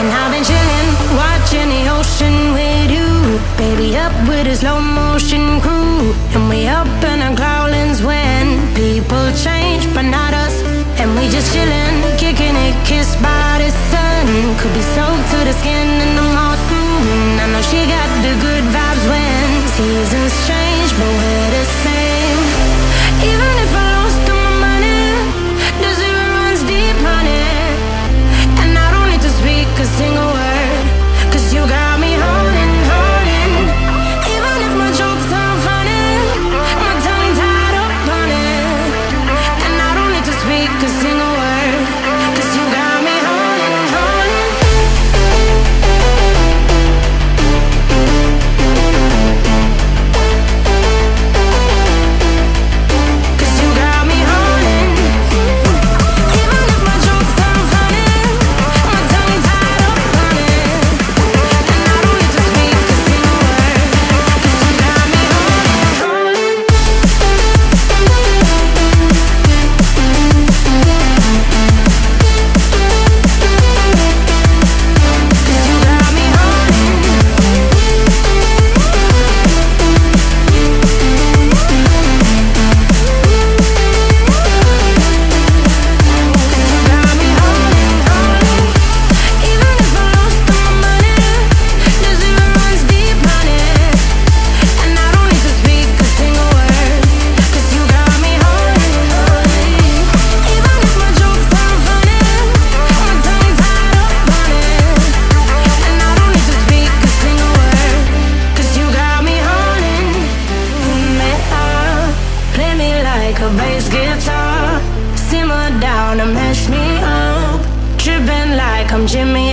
And I've been chilling, watching the ocean with you. Baby, up with a slow motion crew. And we up in our growlings when people change, but not us. And we just chilling, kicking it, kissed by the sun. Could be soaked to the skin in the monsoon. I know she got the good vibes when seasons change, but we're the same. Even if I lost all my money, the zero runs deep, honey. And I don't need to speak a single word, 'cause you got me holding, holding. Even if my jokes aren't funny, my tongue tied up on it. And I don't need to speak a single word, 'cause you got me holding, holding. 'Cause you got me holding. Even if my jokes aren't funny, my tongue tied up on it. And I don't need to speak a single word, 'cause you got me holding, holding. 'Cause you got me holding. Got me holding, holding. Even if I lost all my money, the zero runs deep, honey. And I don't need to speak a single word, 'cause you got me holding, holding. Even if my jokes aren't funny, my tongue tied up on it. And I don't need to speak a single word, 'cause you got me holding. Me up, play me like a bass guitar. Simmer down and mess me up, tripping like I'm Jimmy